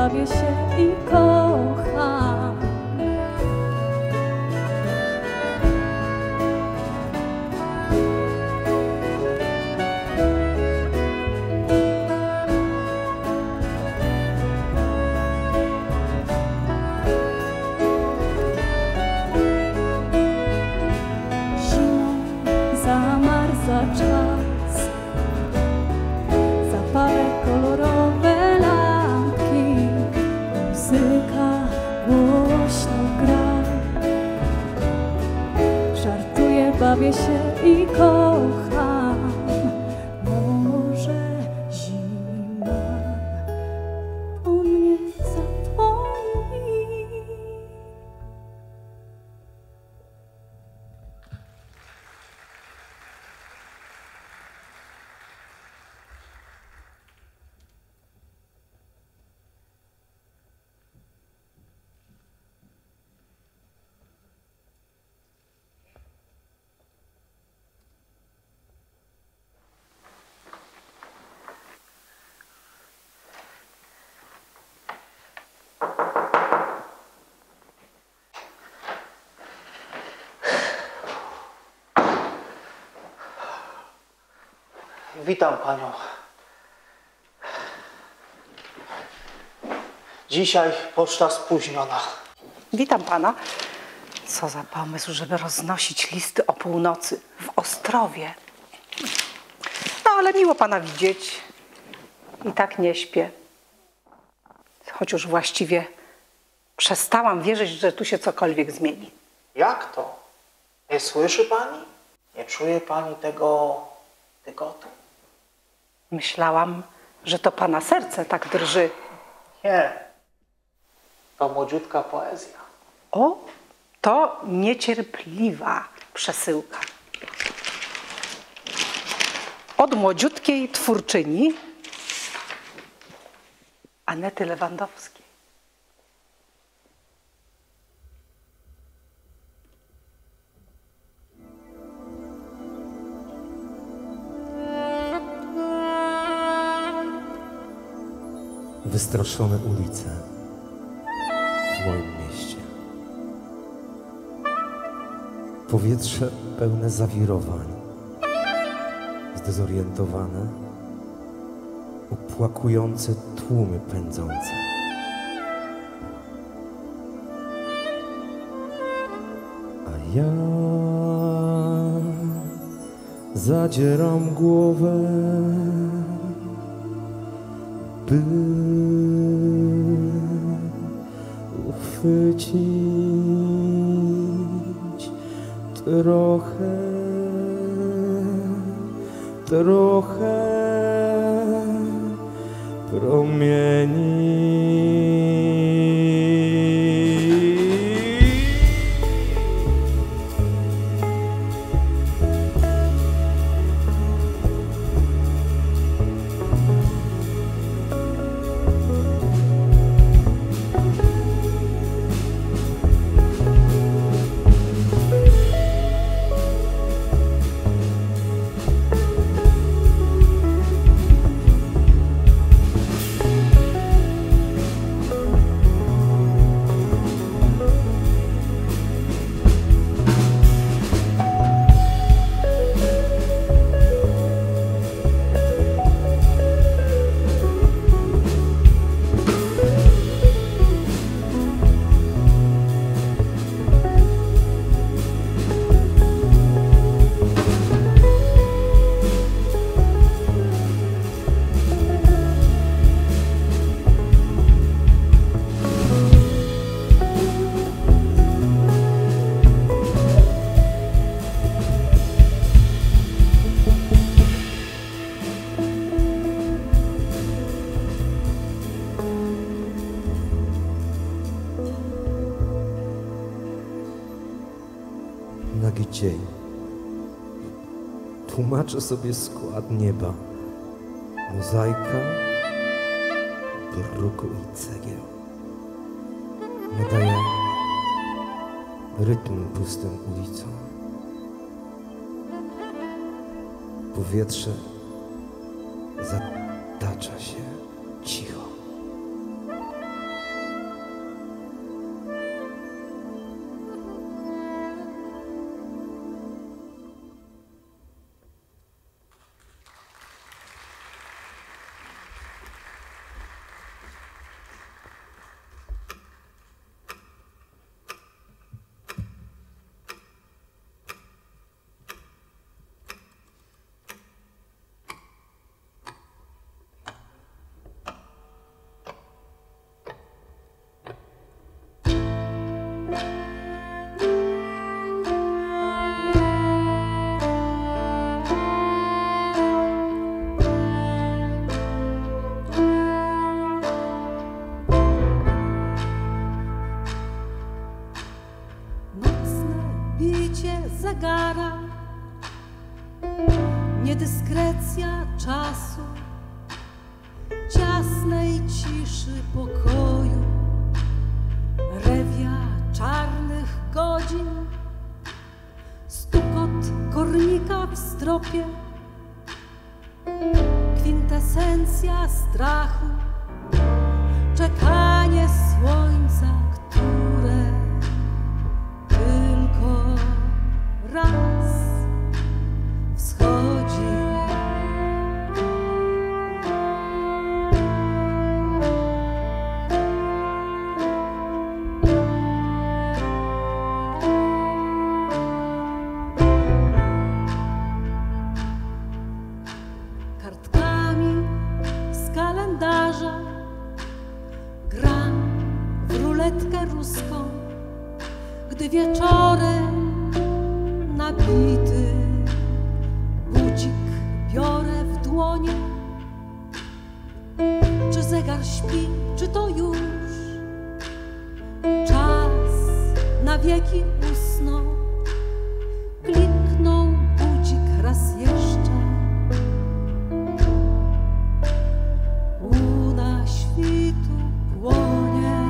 bawię się i kocham. Zamarza czas, zapalę kolorowe lampki, muzyka głośno gra. Żartuję, bawię się i kocham. Może zima o mnie zapomni. Witam panią. Dzisiaj poczta spóźniona. Witam pana. Co za pomysł, żeby roznosić listy o północy w Ostrowie. No ale miło pana widzieć. I tak nie śpię. Choć już właściwie przestałam wierzyć, że tu się cokolwiek zmieni. Jak to? Nie słyszy pani? Nie czuje pani tego tygotu? Myślałam, że to pana serce tak drży. Nie. To młodziutka poezja. O, to niecierpliwa przesyłka. Od młodziutkiej twórczyni Anety Lewandowskiej. Wystraszone ulice w moim mieście. Powietrze pełne zawirowań, zdezorientowane, opłakujące tłumy pędzące. A ja zadzieram głowę, by uchwycić trochę promieni. Nagi dzień. Tłumaczę sobie skład nieba. Mozaika, bruku i cegieł. Nadaje rytm pustym ulicom. Powietrze zatacza się cicho. niedyskrecja czasu, ciasnej ciszy pokoju, rewia czarnych godzin, stukot kornika w stropie, kwintesencja strachu, czekanie słońca, które tylko raz wschodzi. Kartkami z kalendarza gram w ruletkę ruską, gdy wieczorem nabity budzik biorę w dłonie. Czy zegar śpi, czy to już czas na wieki usnął? Kliknął budzik raz jeszcze. Łuna świtu płonie.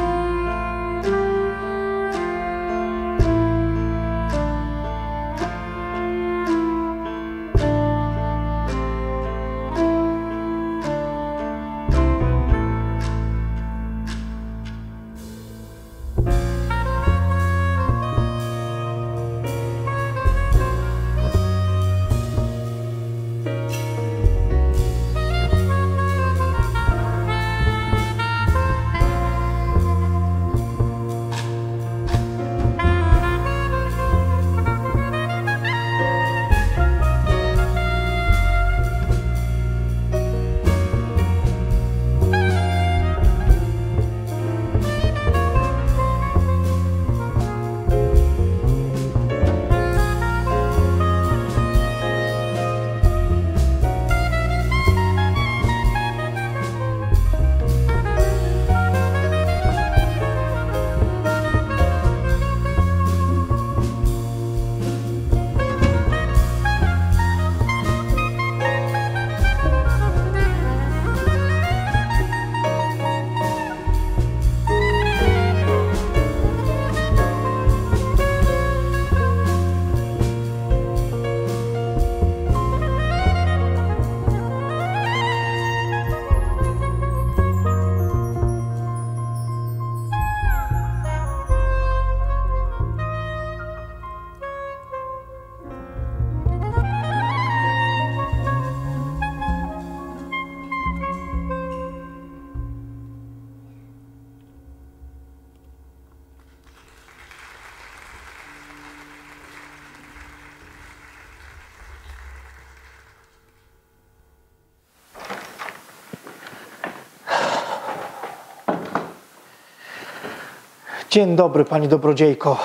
Dzień dobry, pani dobrodziejko.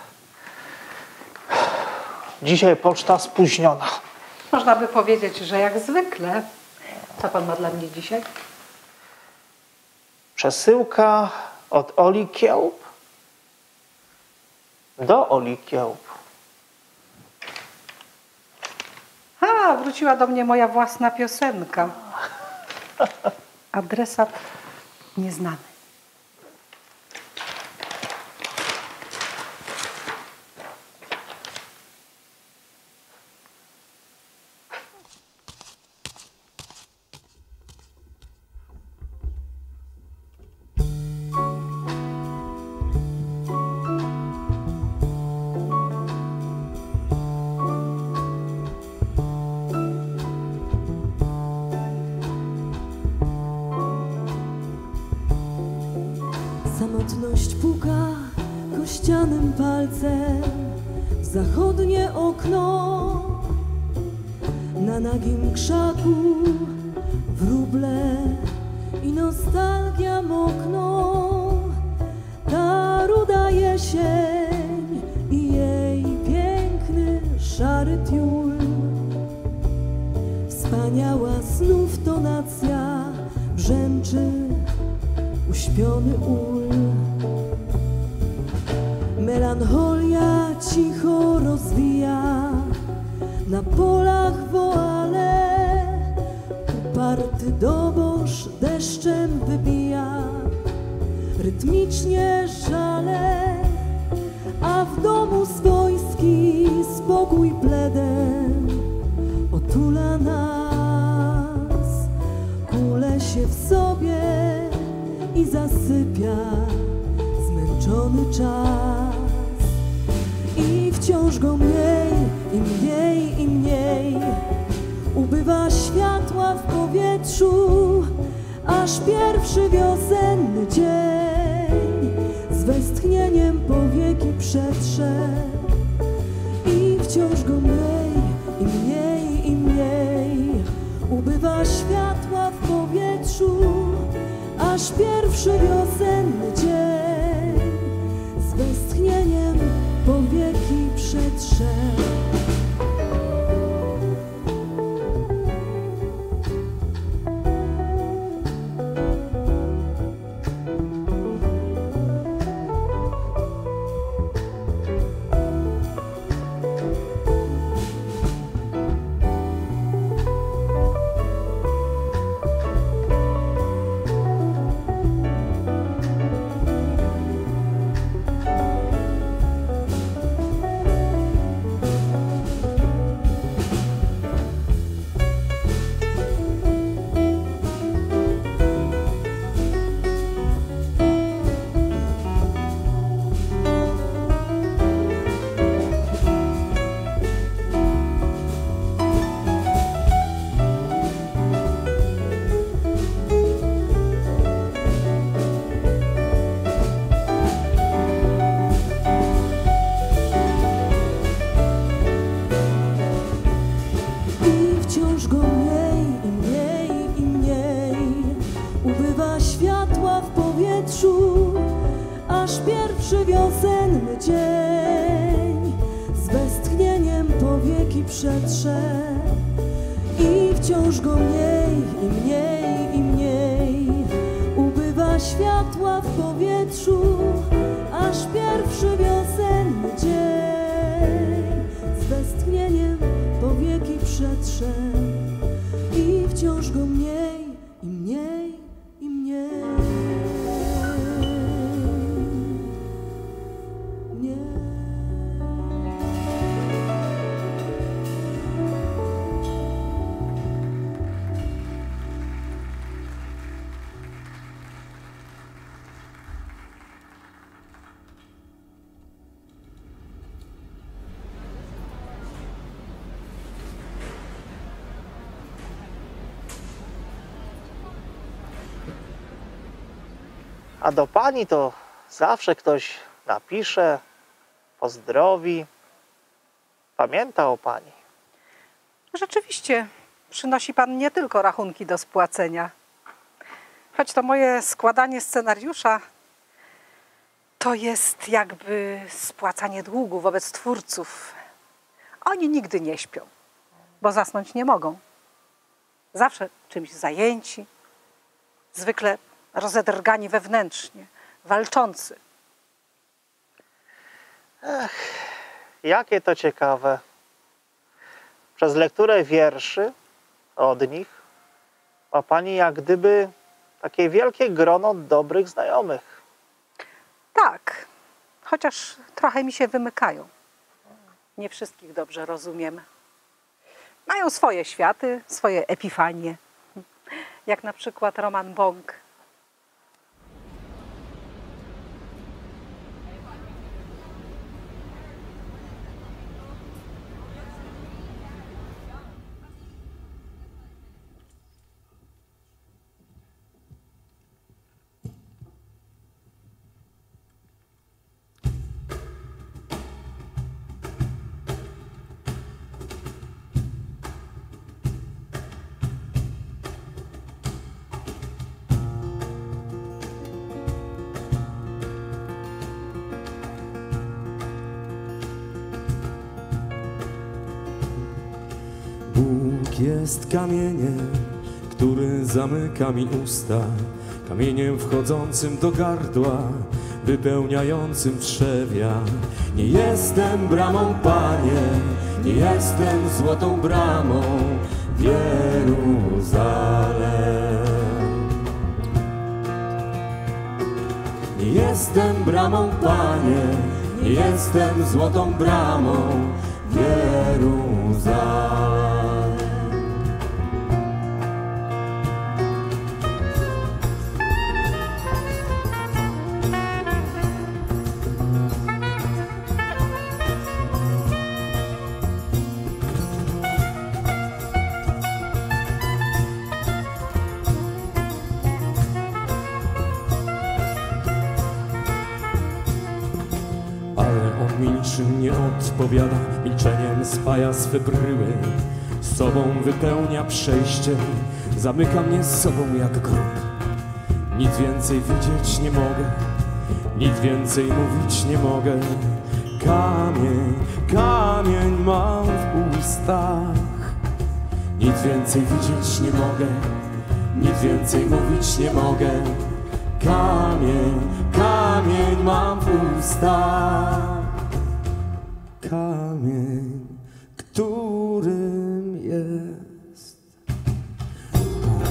Dzisiaj poczta spóźniona. Można by powiedzieć, że jak zwykle. Co pan ma dla mnie dzisiaj? Przesyłka od Oli Kiełb do Oli Kiełb. A, wróciła do mnie moja własna piosenka. Adresat nieznany. Samotność puka kościanym palcem w zachodnie okno. Na nagim krzaku wróble i nostalgia mokną. Ta ruda jesień i jej piękny szary tiul. Wspaniała znów tonacja brzęczy uśpiony ul. Melancholia cicho rozwija na polach woale, uparty doboż deszczem wybija rytmicznie żale, a w domu swojski spokój pledem otula nas. Kule się w sobie i zasypia zmęczony czas. I wciąż go mniej, i mniej, i mniej ubywa światła w powietrzu, aż pierwszy wiosenny dzień z westchnieniem powieki przetrze. I wciąż go mniej, i mniej, i mniej ubywa światła w powietrzu, aż pierwszy wiosenny dzień z westchnieniem powieki przetrze. Aż pierwszy wiosenny dzień z westchnieniem powieki przetrze. I wciąż go mniej, i mniej, i mniej ubywa światła w powietrzu, aż pierwszy wiosenny dzień z westchnieniem powieki przetrze. I wciąż go mniej, i mniej, i mniej. A do pani to zawsze ktoś napisze, pozdrowi, pamięta o pani. Rzeczywiście, przynosi pan nie tylko rachunki do spłacenia. Choć to moje składanie scenariusza to jest jakby spłacanie długu wobec twórców. Oni nigdy nie śpią, bo zasnąć nie mogą. Zawsze czymś zajęci, zwykle rozedrgani wewnętrznie, walczący. Jakie to ciekawe. Przez lekturę wierszy od nich ma pani jak gdyby takie wielkie grono dobrych znajomych. Tak, chociaż trochę mi się wymykają. Nie wszystkich dobrze rozumiem. Mają swoje światy, swoje epifanie. Jak na przykład Roman Bąk. Bóg jest kamieniem, który zamyka mi usta, kamieniem wchodzącym do gardła, wypełniającym trzewia. Nie jestem bramą, Panie, nie jestem złotą bramą w Jeruzalem. Nie jestem bramą, Panie, nie jestem złotą bramą w Jeruzalem. Milczy, nie odpowiada, milczeniem spaja swe bryły, z sobą wypełnia przejście, zamyka mnie z sobą jak grób. Nic więcej widzieć nie mogę, nic więcej mówić nie mogę. Kamień, kamień mam w ustach. Nic więcej widzieć nie mogę, nic więcej mówić nie mogę. Kamień, kamień mam w ustach. Kamień, którym jest Bóg.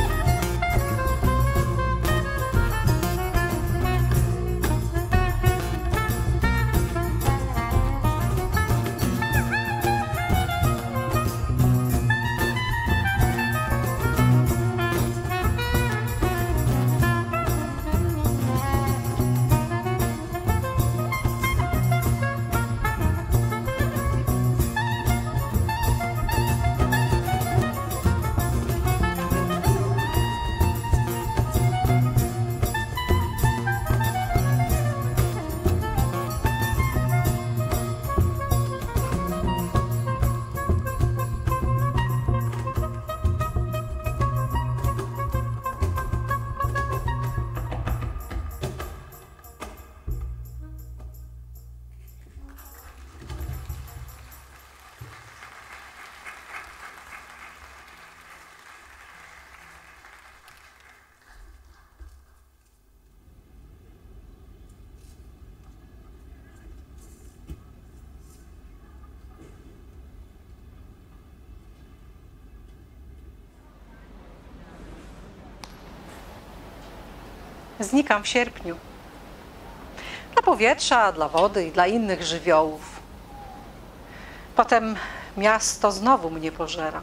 Znikam w sierpniu. Dla powietrza, dla wody i dla innych żywiołów. Potem miasto znowu mnie pożera.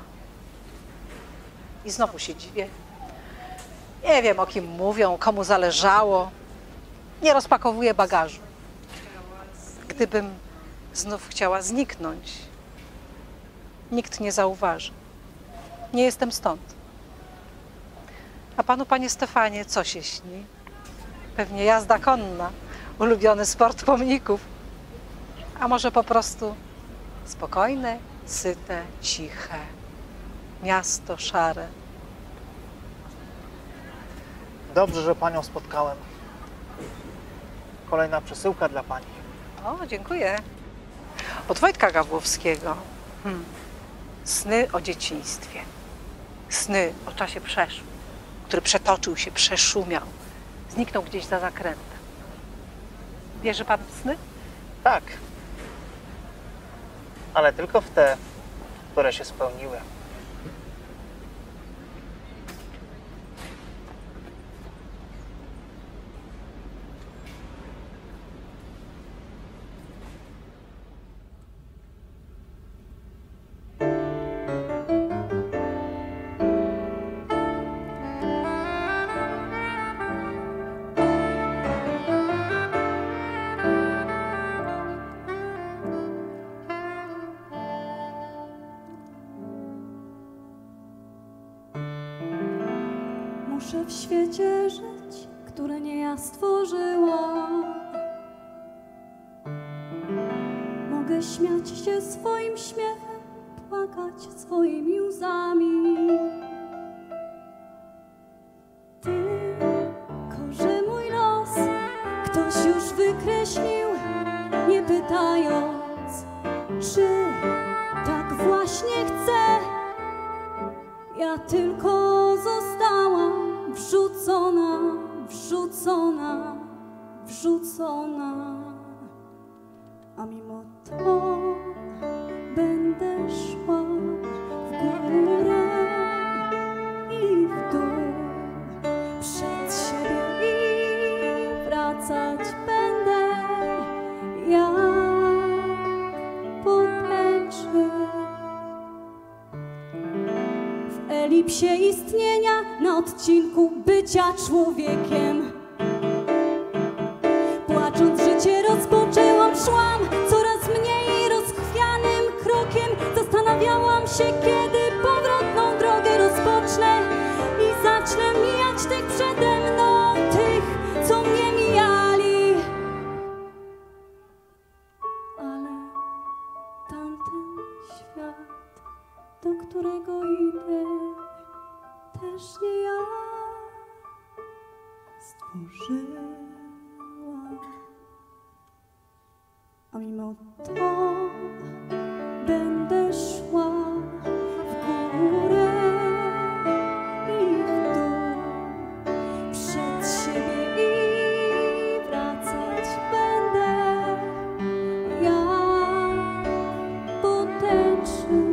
I znowu się dziwię. Nie wiem, o kim mówią, komu zależało. Nie rozpakowuję bagażu. Gdybym znów chciała zniknąć, nikt nie zauważy. Nie jestem stąd. A panu, panie Stefanie, co się śni? Pewnie jazda konna, ulubiony sport pomników. A może po prostu spokojne, syte, ciche, miasto szare. Dobrze, że panią spotkałem. Kolejna przesyłka dla pani. O, dziękuję. Od Wojtka Gawłowskiego. Sny o dzieciństwie. Sny o czasie przeszłym, który przetoczył się, przeszumiał. Zniknął gdzieś za zakrętem. Wierzy pan w sny? Tak. Ale tylko w te, które się spełniły. Muszę w świecie żyć, które nie ja stworzyłam. Mogę śmiać się swoim śmiechem, płakać swoimi łzami. Tylko że mój los ktoś już wykreślił, nie pytając, czy tak właśnie chcę. Ja tylko zostałam wrzucona, wrzucona, wrzucona, a mimo to będę się istnienia na odcinku bycia człowiekiem. Płacząc życie rozpoczęłam, szłam coraz mniej rozchwianym krokiem. Zastanawiałam się, kiedy powrotną drogę rozpocznę i zacznę mijać tych przede mną, tych, co mnie mijali. Ale tamten świat, do którego idę, też nie ja stworzyłam. A mimo to będę szła w górę i w dół, przed siebie i wracać będę jak po tęczy.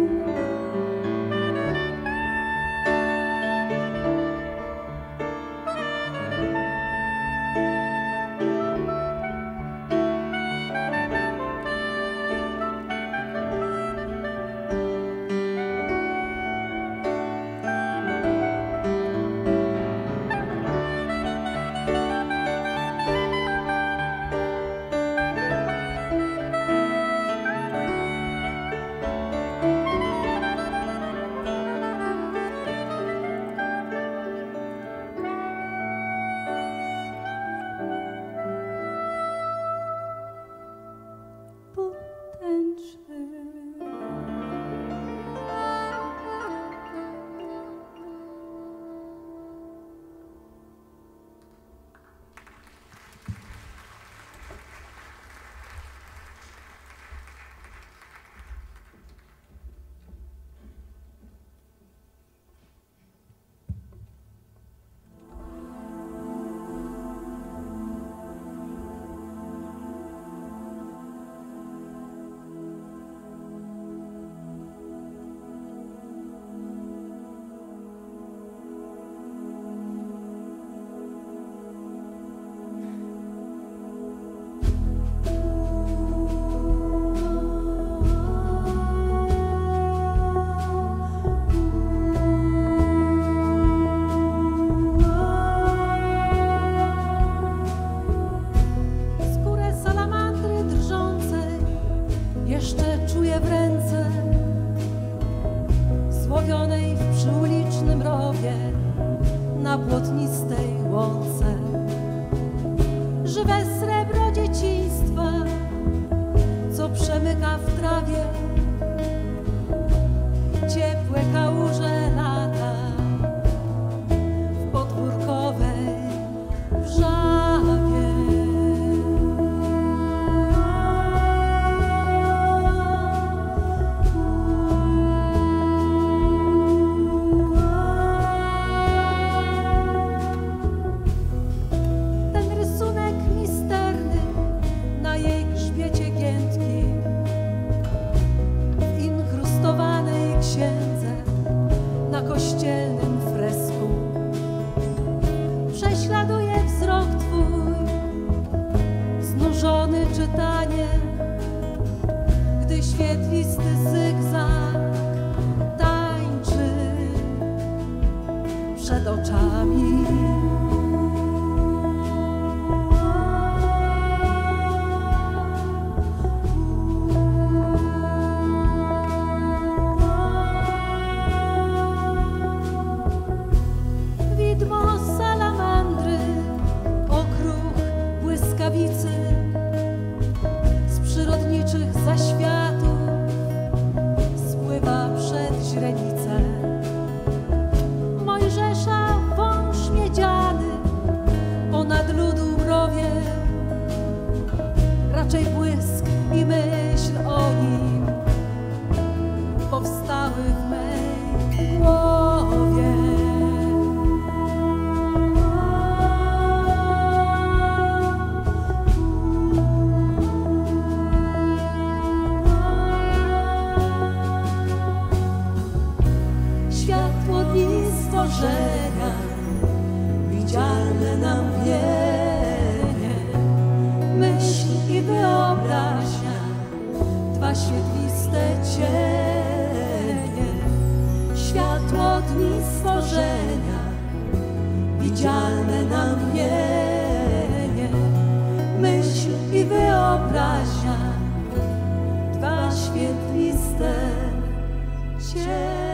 stworzeniach widzialne nam mienie, myśl i wyobraźnia, dwa świetliste cienie.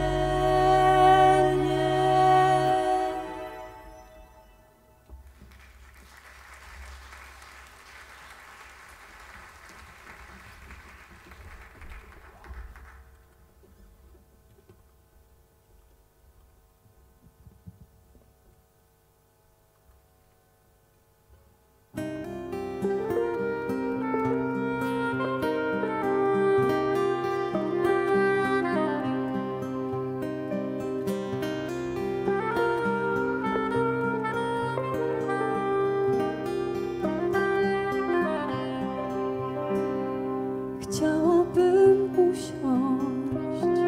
Chciałabym usiąść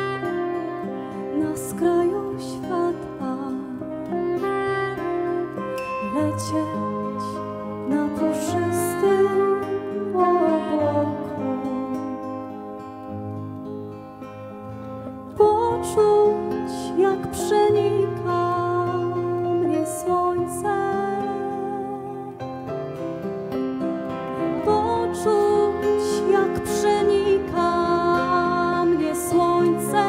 na skraju świata, lecieć na puszystym obłoku, poczuć, jak przenika mnie słońce, poczuć, jak przenika mnie słońce.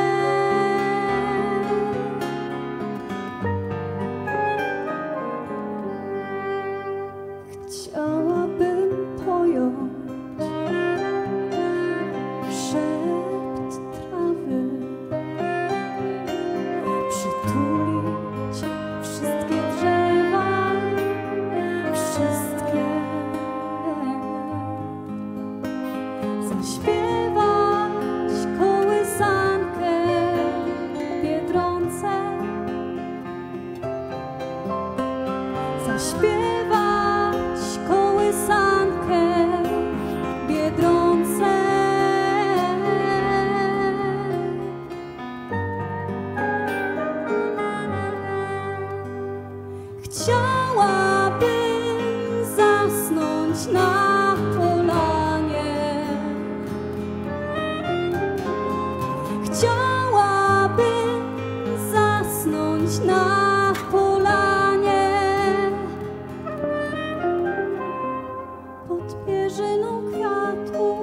Chciałabym pojąć szept trawy, przytulić wszystkie drzewa, wszystkie, zaśpiewać kołysankę Biedronce, zaśpiewać kołysankę Biedronce. Chciałabym zasnąć na polanie, chciałabym zasnąć na polanie, pod pierzyną kwiatu,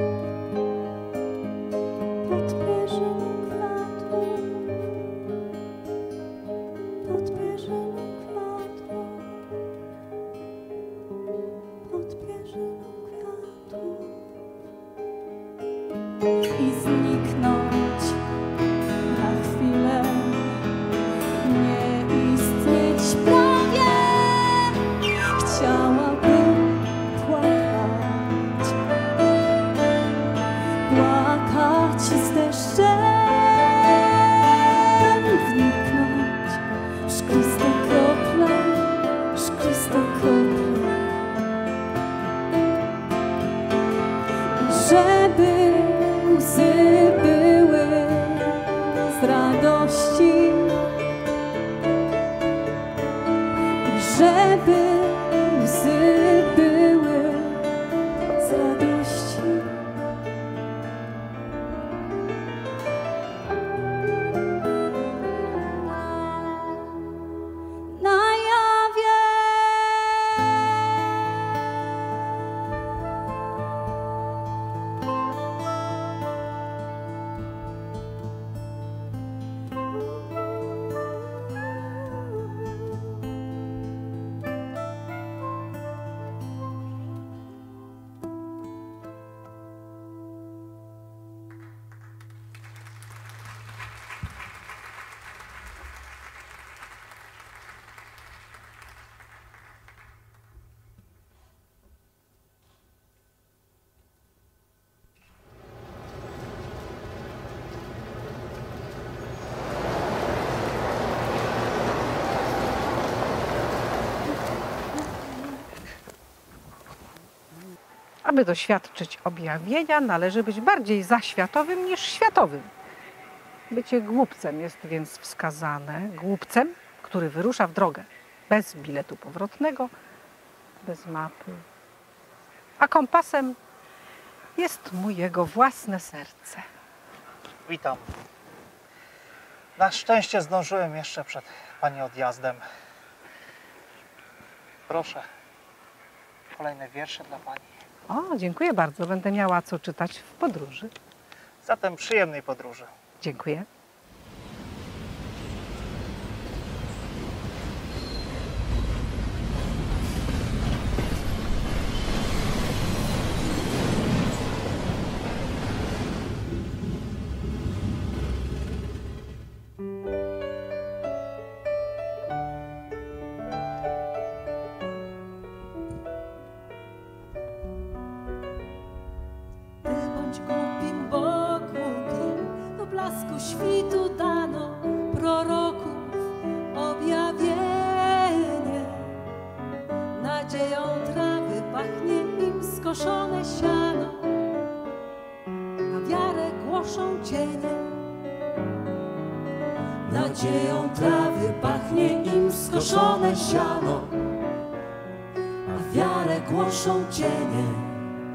pod pierzyną kwiatu, pod pierzyną kwiatu, pod pierzyną kwiatu i zniknąć na chwilę, nie istnieć prawie. Chciałabym płakać, płakać z deszczem, wniknąć w szkliste krople, szkliste krople, żeby łzy były z radości, żeby łzy były z radości. Na jawie Aby doświadczyć objawienia, należy być bardziej zaświatowym niż światowym. Bycie głupcem jest więc wskazane. Głupcem, który wyrusza w drogę bez biletu powrotnego, bez mapy. A kompasem jest mu jego własne serce. Witam. Na szczęście zdążyłem jeszcze przed pani odjazdem. Proszę, kolejne wiersze dla pani. O, dziękuję bardzo. Będę miała co czytać w podróży. Zatem przyjemnej podróży. Dziękuję. Głupim, bo głupim, do blasku świtu dano proroków objawienie. Nadzieją trawy pachnie im skoszone siano, a wiarę głoszą cienie. Nadzieją trawy pachnie im skoszone siano, a wiarę głoszą cienie.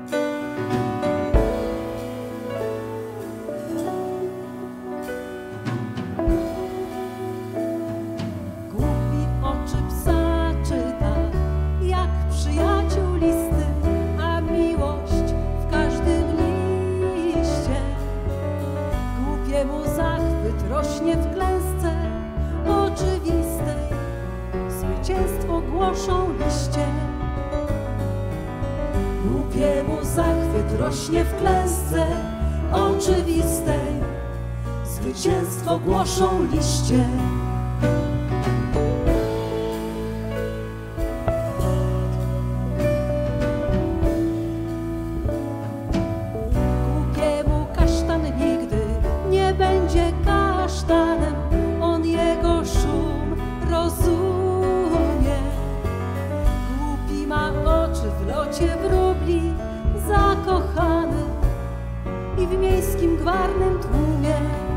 Rośnie w klęsce oczywistej, zwycięstwo głoszą liście. Głupiemu zachwyt rośnie w klęsce oczywistej, zwycięstwo głoszą liście. Głupiemu kasztan nigdy nie będzie kasztanem, on jego szum rozumie. Głupi ma oczy w locie wróbli zakochany i w miejskim gwarnym tłumie.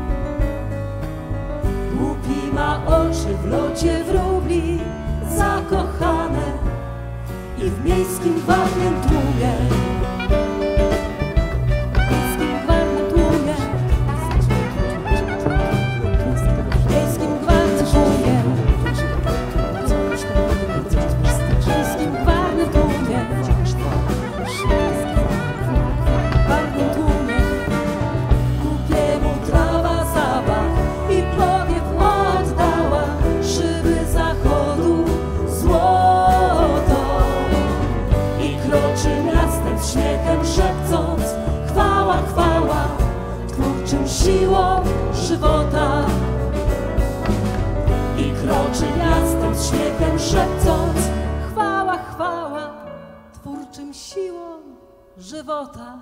Głupi ma oczy w locie wróbli zakochane i w miejskim gwarnym tłumie. Siłą żywota i kroczy miastem z śmiechem szepcąc: chwała, chwała twórczym siłom żywota.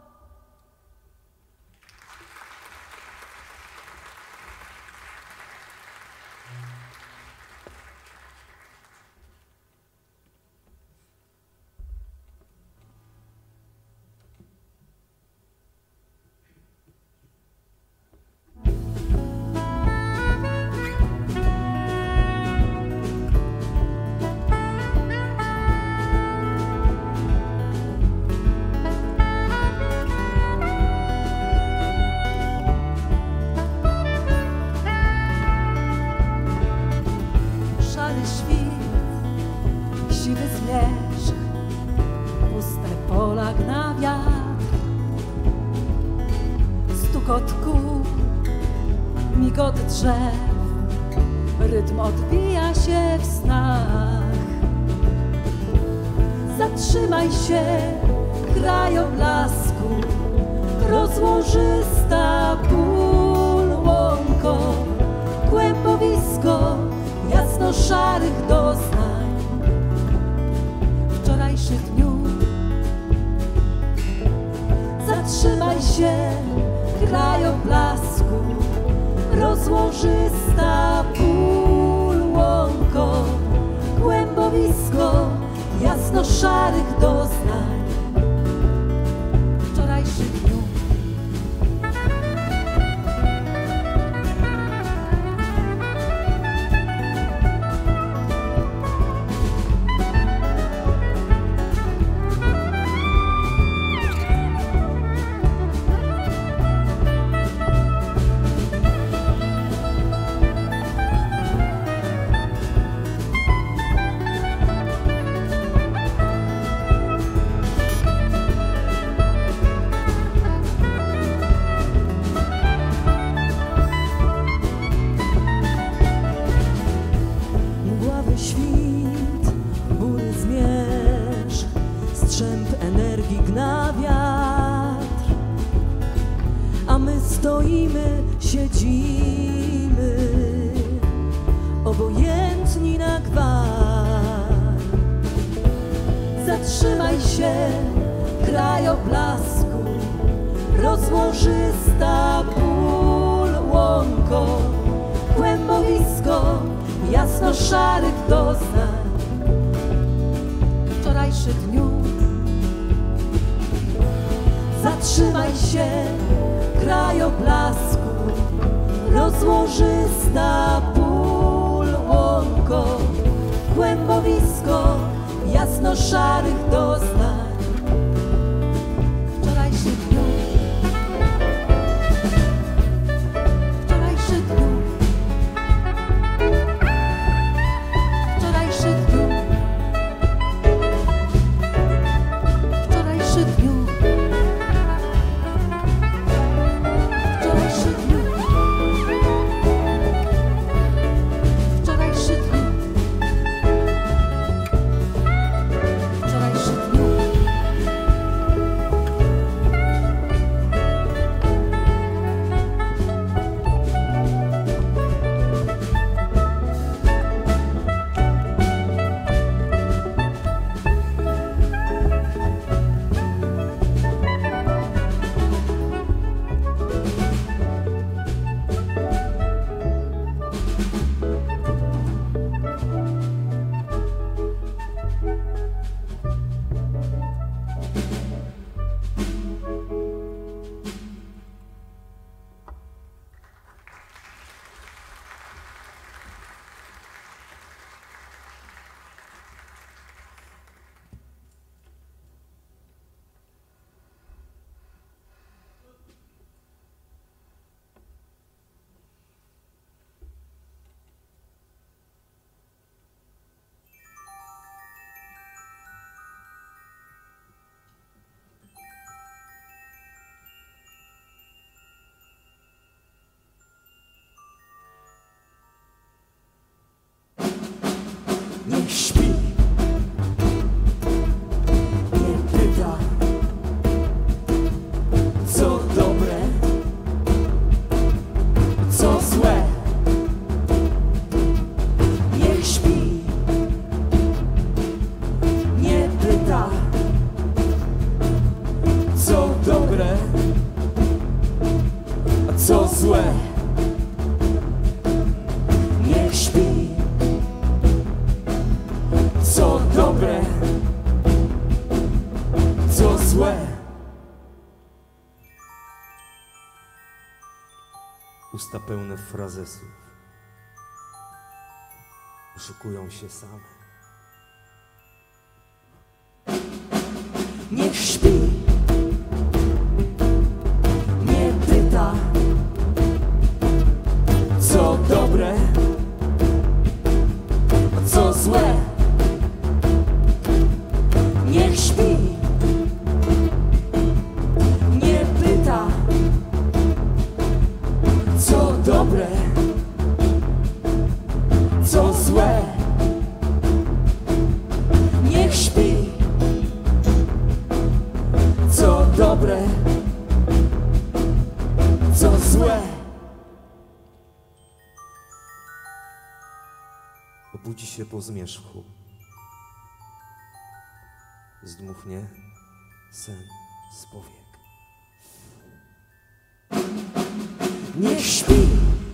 Migot drzew, rytm odbija się w snach. Zatrzymaj się, krajoblasku, rozłożysta pól łąko, kłębowisko jasno-szarych doznań wczorajszych dniu. Zatrzymaj się, krajoblasku, rozłożysta pól łąko, kłębowisko jasno-szarych doznań wczorajszych dniu. siergi gna wiatr, a my stoimy, siedzimy, obojętni na gwar. Zatrzymaj się, krajoblasku, rozłożysta ból łąko, kłębowisko jasno-szarych doznań. Wczorajszy dniu, zatrzymaj się, krajoblasku, rozłożysta ból łąko, kłębowisko jasno-szarych doznań. Wczorajszy dniu, wczorajszy dniu, wczorajszy dniu, wczorajszy dniu, wczorajszy dniu, wczorajszy dniu, wczorajszy dniu. Niech śpi, nie pyta, co dobre, co złe. Niech śpi, nie pyta, co dobre, a co złe. Niech śpi, co dobre, co złe. Usta pełne frazesów oszukują się same. Niech śpi, nie pyta, co dobre, a co złe. Niech śpi, nie pyta, co dobre, co złe. Niech śpi, co dobre, co złe. Obudzi się po zmierzchu, zdmuchnie sen z powiek. Niech śpi,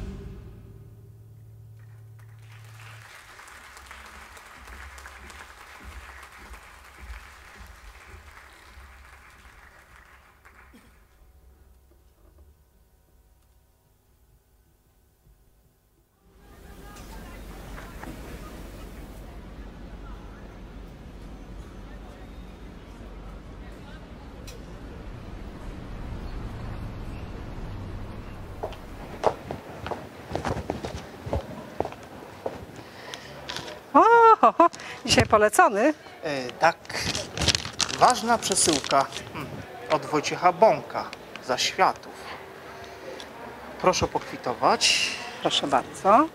Dzisiaj polecony. Tak, ważna przesyłka od Wojciecha Bąka za Światów. Proszę pokwitować. Proszę bardzo.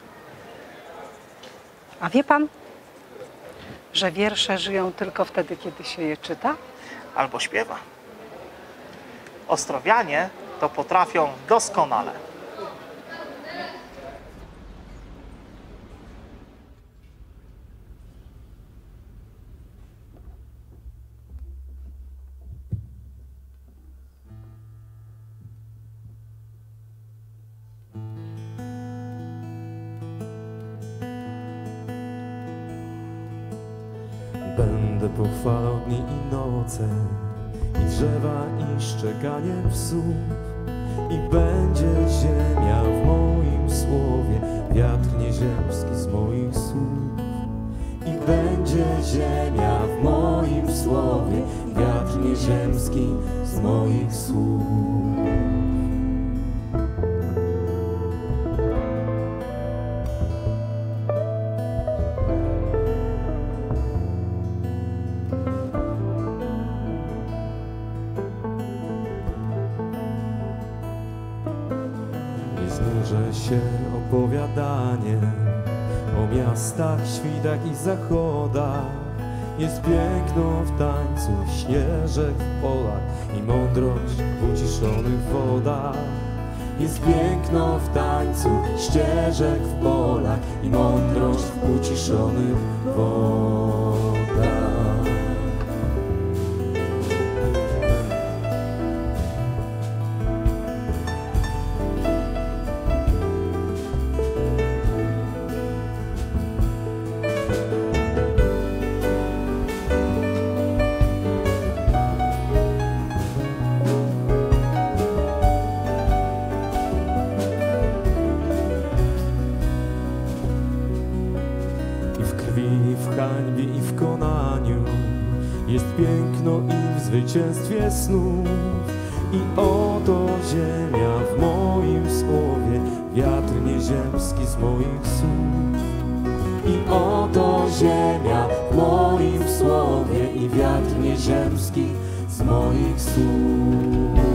A wie pan, że wiersze żyją tylko wtedy, kiedy się je czyta? albo śpiewa. Ostrowianie to potrafią doskonale. Będę pochwalał dni i noce, i drzewa, i szczekanie psów. I będzie ziemia w moim słowie, wiatr nieziemski z moich słów. I będzie ziemia w moim słowie, wiatr nieziemski z moich słów. Znużę się opowiadaniem o miastach, świtach i zachodach. Jest piękno w tańcu śnieżek w polach i mądrość w uciszonych wodach. Jest piękno w tańcu ścieżek w polach i mądrość w uciszonych wodach. I w hańbie, i w konaniu jest piękno i w zwycięstwie snów. I oto ziemia w moim słowie, wiatr nieziemski z moich słów. I oto ziemia w moim słowie i wiatr nieziemski z moich słów.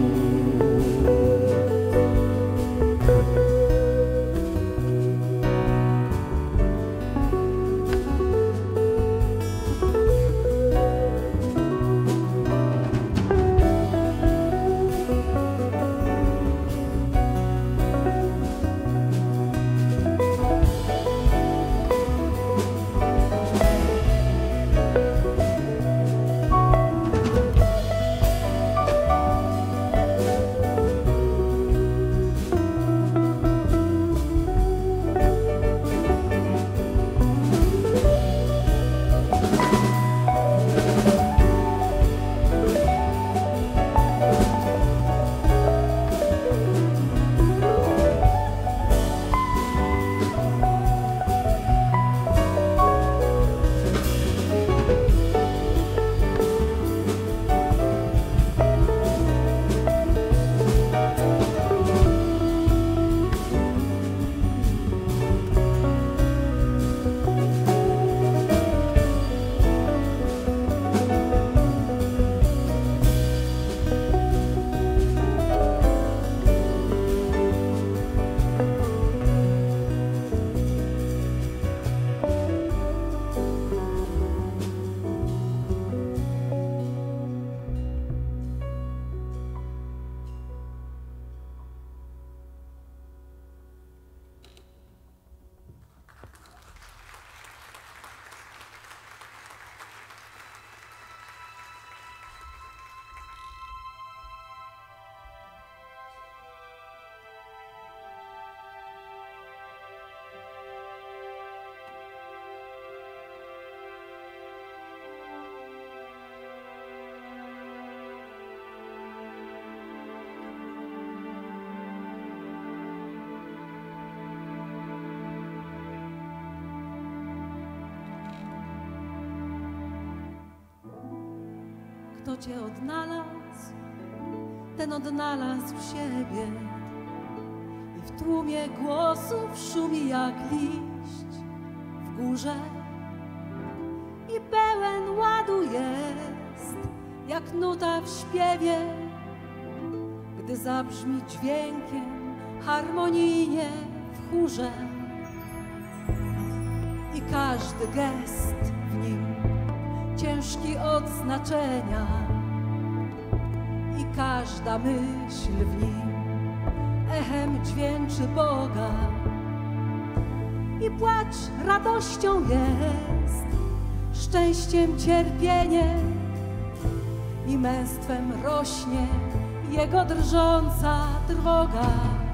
Kto cię odnalazł, ten odnalazł siebie. I w tłumie głosów szumi jak liść w górze. I pełen ładu jest, jak nuta w śpiewie, gdy zabrzmi dźwiękiem harmonijnie w chórze. I każdy gest w nim ciężki od znaczenia i każda myśl w nim echem dźwięczy Boga. I płacz radością jest, szczęściem cierpienie i męstwem rośnie jego drżąca trwoga.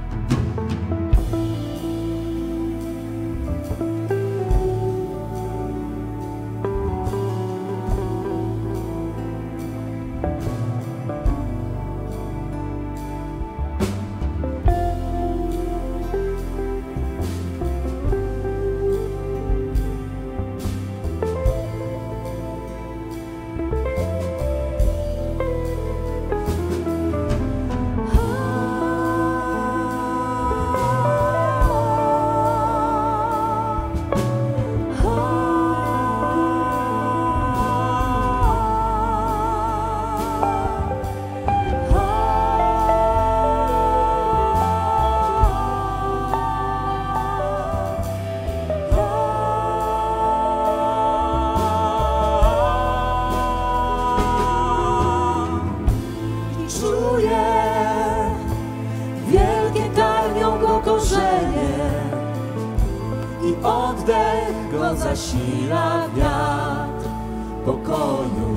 I oddech go zasila wiatr pokoju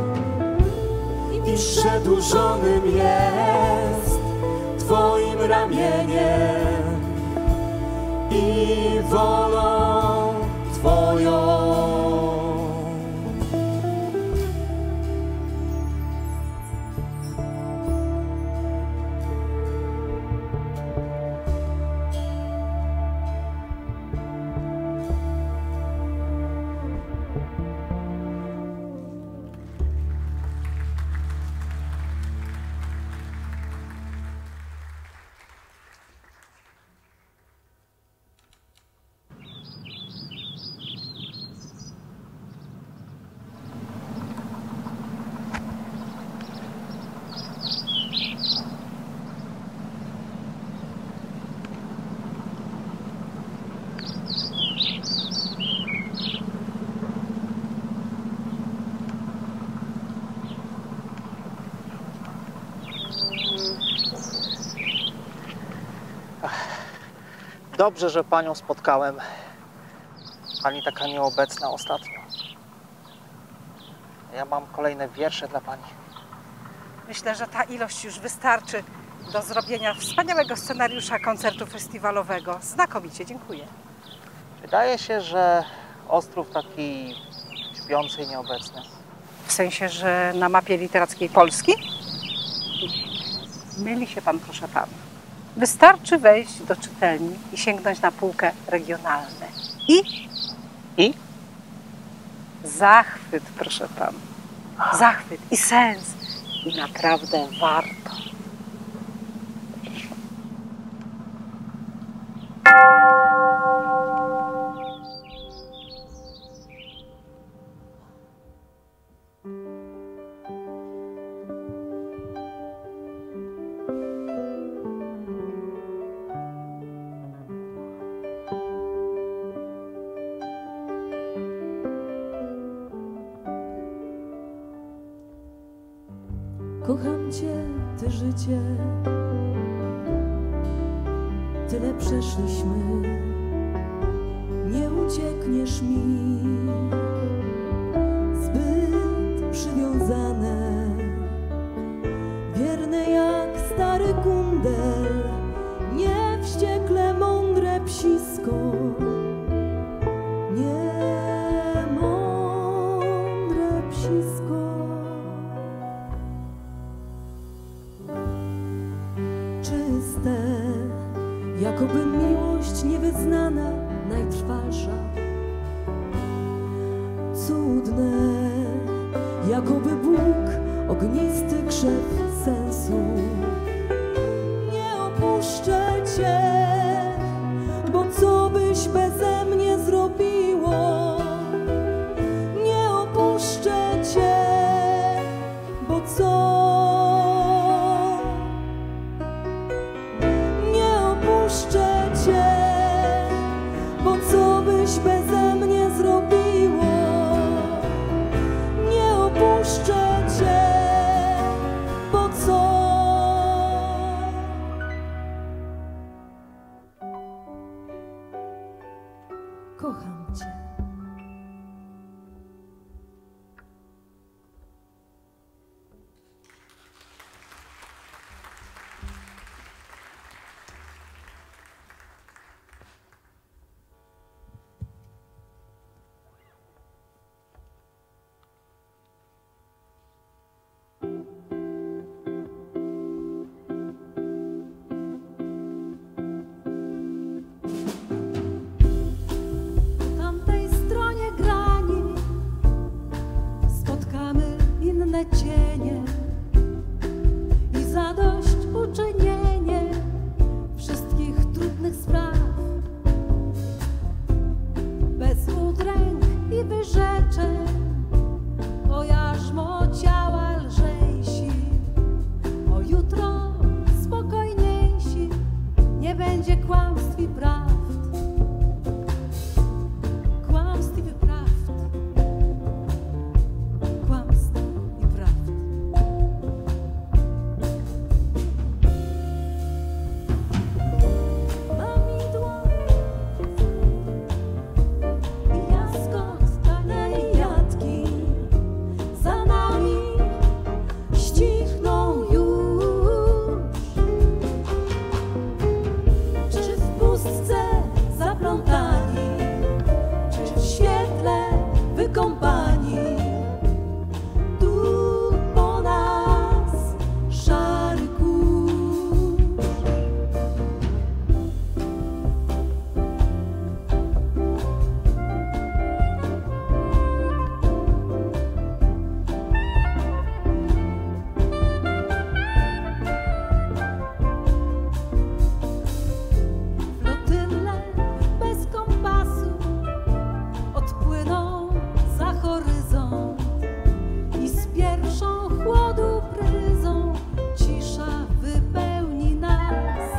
i przedłużonym jest Twoim ramieniem i wolą Twoją. Dobrze, że panią spotkałem. Pani taka nieobecna ostatnio. Ja mam kolejne wiersze dla pani. Myślę, że ta ilość już wystarczy do zrobienia wspaniałego scenariusza koncertu festiwalowego. Znakomicie, dziękuję. Wydaje się, że Ostrów taki śpiący i nieobecny. W sensie, że na mapie literackiej Polski? Myli się pan, proszę pana. Wystarczy wejść do czytelni i sięgnąć na półkę regionalne. I? Zachwyt, proszę pana. Zachwyt i sens. I naprawdę warto. Kocham Cię, Ty życie, tyle przeszliśmy, nie uciekniesz mi, zbyt przywiązane, wierne jak stary kundel, niewściekle mądre psisko, nie mądre psisko. Czyste, jakoby miłość niewyznana, najtrwalsza. Cudne, jakoby Bóg, ognisty krzew sensu. Nie opuszczę Cię, bo co byś beze mnie zrobiło? Nie opuszczę Cię, bo co? Opuszczę Cię, bo co byś beze mnie zrobiło? jasne cienie i zadośćuczynienie wszystkich trudnych spraw. Bez udręk i wyrzeczeń o jarzmo ciała lżejsi, o jutro spokojniejsi, nie będzie kłamstw i prawd. Kłamstw i prawd. Kłamstw i prawd. Mamidło i jaskot taniej jadki za nami ścichną już. Czy w pustce zaplątani, czy w świetle wykąpani, tu po nas szary kurz. Flotyle bez kompasu odpłyną za horyzont i z pierwszą chłodu bryzą cisza wypełni nas.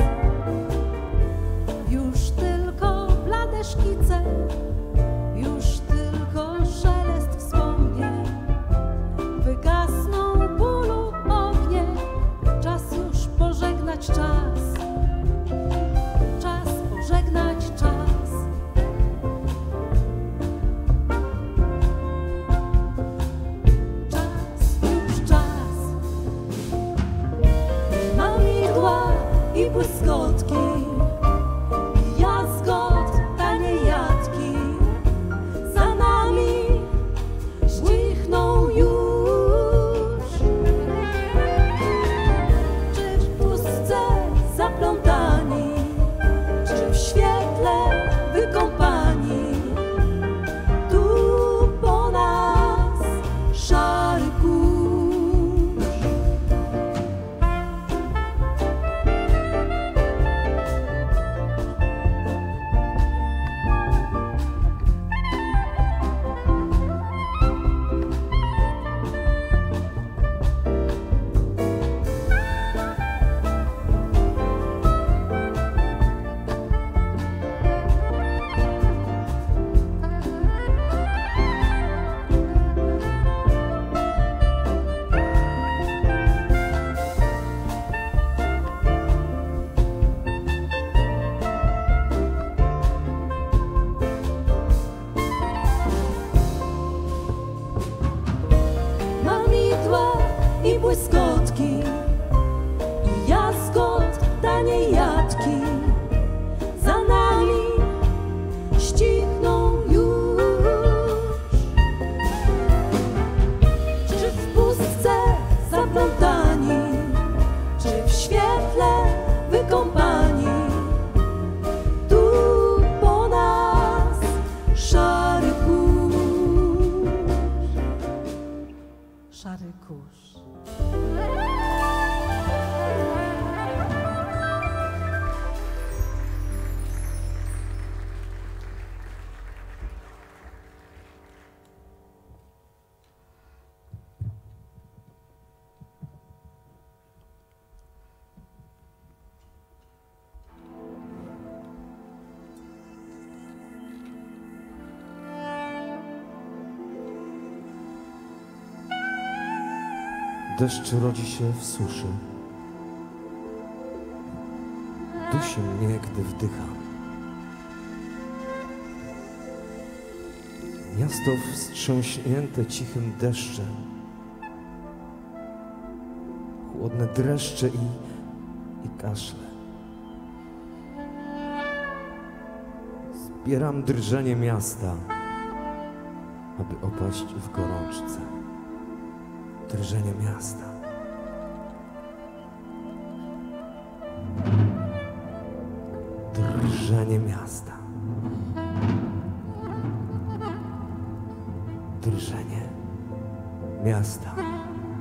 Już tylko blade szkice, już tylko szelest wspomnień, wygasną bólu ognie, czas już pożegnać czas. Czas pożegnać czas. Czas, już czas. Mamidła i błyskotki, i jaskot taniej jadki za nami ścichną już. Czy w pustce zaplątani, czy w świetle wykąpani, tu po nas szary kurz. Mamidła i błyskotki, i jaskot taniej jadki za nami ścichną już. Czy w pustce zaplątani, czy w świetle wykąpani, tu po nas szary kurz. Szary kurz. Deszcz rodzi się w suszy. Dusi mnie, gdy wdycham. Miasto wstrząśnięte cichym deszczem. Chłodne dreszcze i kaszle. Zbieram drżenie miasta, aby opaść w gorączce. Drżenie miasta. Drżenie miasta. Drżenie miasta.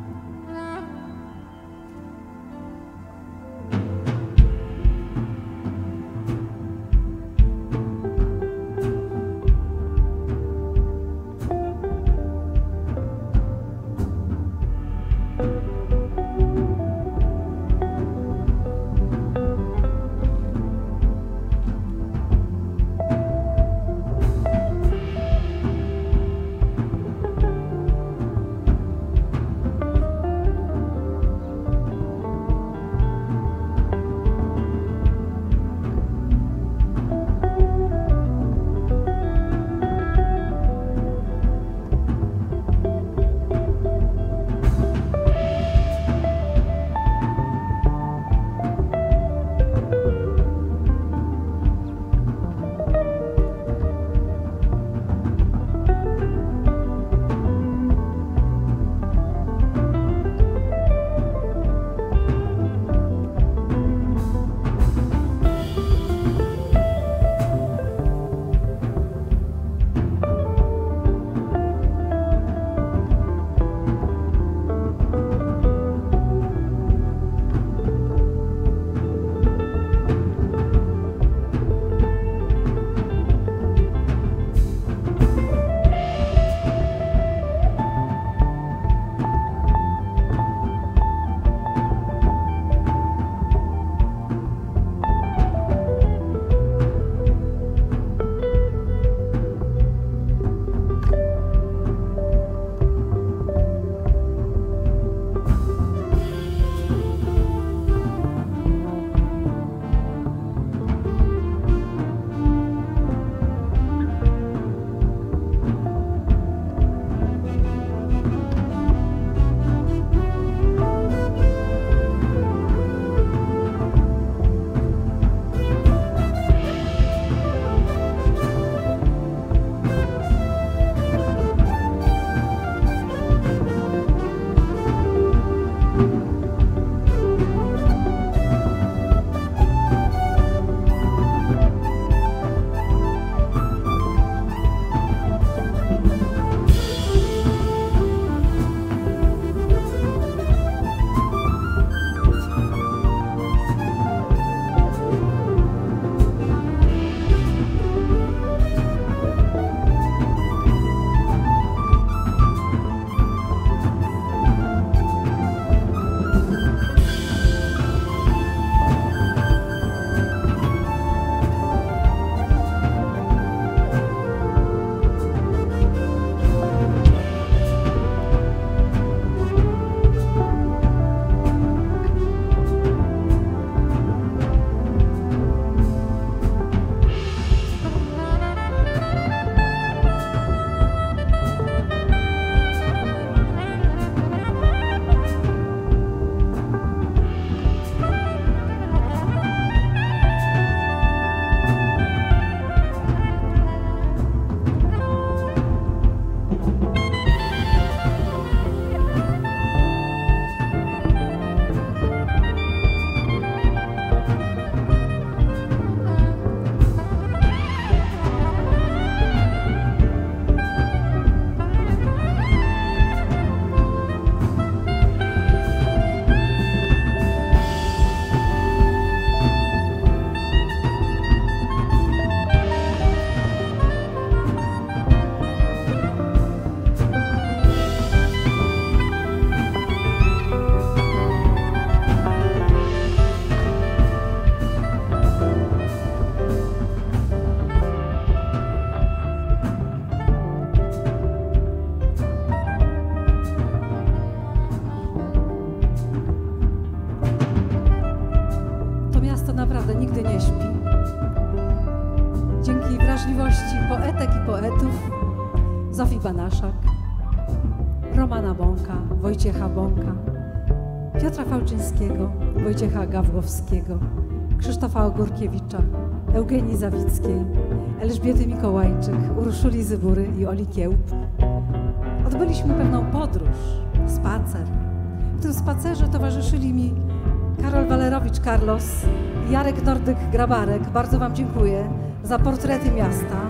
Zofii Banaszak, Romana Bąka, Wojciecha Bąka, Piotra Fałczyńskiego, Wojciecha Gawłowskiego, Krzysztofa Ogórkiewicza, Eugenii Zawickiej, Elżbiety Mikołajczyk, Urszuli Zybury i Oli Kiełb. Odbyliśmy pewną podróż, spacer. W tym spacerze towarzyszyli mi Karol Walerowicz-Carlos i Jarek Nordyk-Grabarek. Bardzo Wam dziękuję za portrety miasta.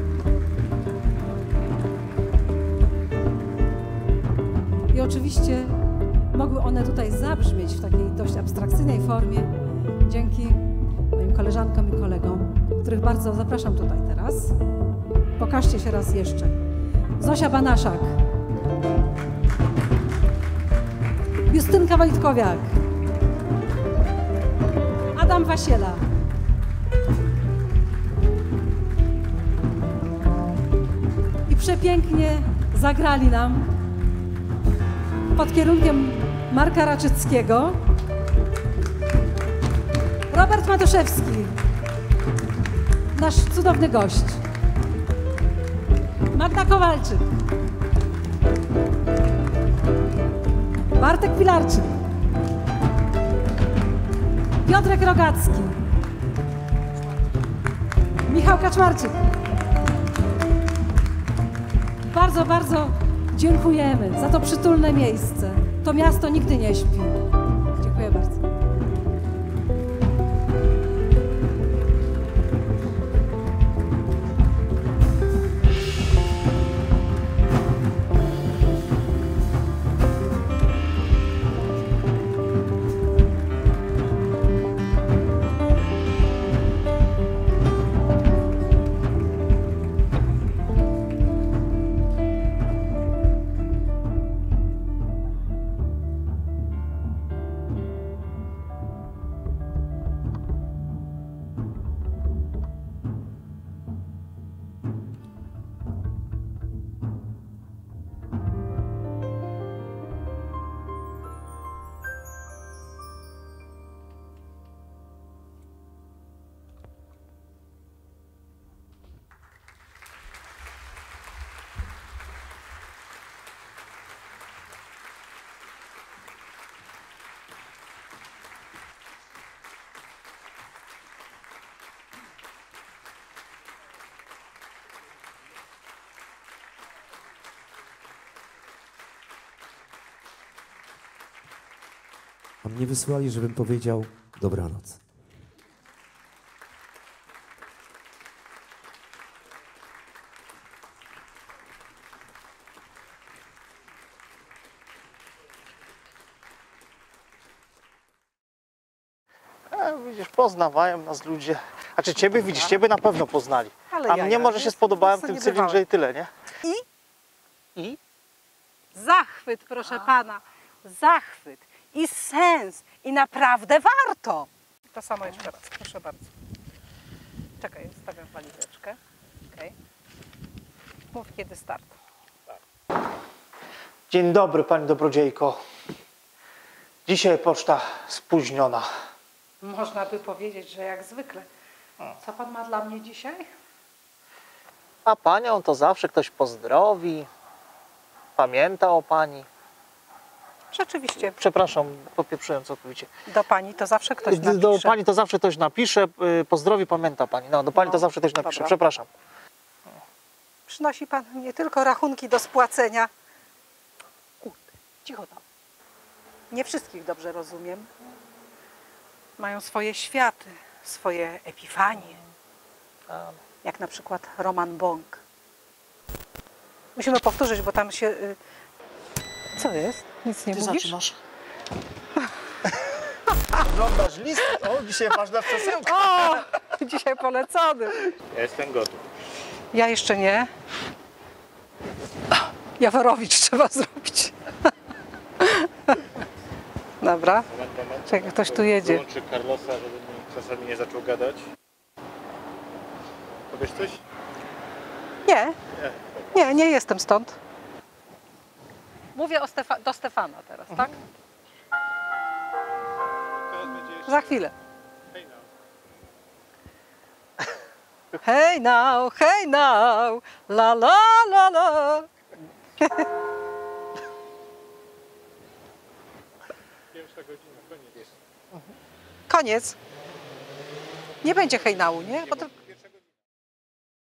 I oczywiście mogły one tutaj zabrzmieć w takiej dość abstrakcyjnej formie dzięki moim koleżankom i kolegom, których bardzo zapraszam tutaj teraz. Pokażcie się raz jeszcze. Zosia Banaszak, Justynka Wojtkowiak, Adam Wasiela, i przepięknie zagrali nam pod kierunkiem Marka Raczyckiego Robert Matuszewski, nasz cudowny gość, Magda Kowalczyk, Bartek Pilarczyk, Piotrek Rogacki, Michał Kaczmarczyk. Bardzo, bardzo dziękujemy za to przytulne miejsce. To miasto nigdy nie śpi. Dziękuję bardzo. A mnie wysłali, żebym powiedział dobranoc. Widzisz, poznawają nas ludzie. A czy ciebie widzisz, ciebie na pewno poznali. Ale A ja mnie może się spodobałem w to tym nie cylindrze bywałem. i tyle, nie? I zachwyt, proszę pana, zachwyt i sens i naprawdę warto. To samo jeszcze raz, proszę bardzo. Czekaj, stawiam walizeczkę. Okay. Mów, kiedy start. Dzień dobry, pani dobrodziejko. Dzisiaj poczta spóźniona. Można by powiedzieć, że jak zwykle. Co pan ma dla mnie dzisiaj? A panią to zawsze ktoś pozdrowi, pamięta o pani. Rzeczywiście, Przepraszam, popieprzyłem całkowicie. do pani to zawsze ktoś napisze. Do pani to zawsze ktoś napisze, pozdrowi, pamięta pani. No, do pani to No, zawsze ktoś napisze, dobra. przepraszam. Przynosi pan nie tylko rachunki do spłacenia. Kurde, cicho tam. Nie wszystkich dobrze rozumiem. Mają swoje światy, swoje epifanie. Jak na przykład Roman Bąk. Musimy powtórzyć, bo tam się... Co jest? Nic nie Ty mówisz? zaczynasz. Oglądasz list? O, dzisiaj ważna przesyłka. O! Dzisiaj polecony. Ja jestem gotów. Ja jeszcze nie. Jaworowicz trzeba zrobić. Dobra. Moment. Czekaj, ktoś tu jedzie. Wyłączy Carlosa, żeby mi czasami nie zaczął gadać. Powiesz coś? Nie jestem stąd. Mówię do Stefana teraz, tak? Teraz będzie jeszcze... Za chwilę. Hej, no. Hey now, la la la la. Koniec. Nie będzie hejnału, nie? Bo to...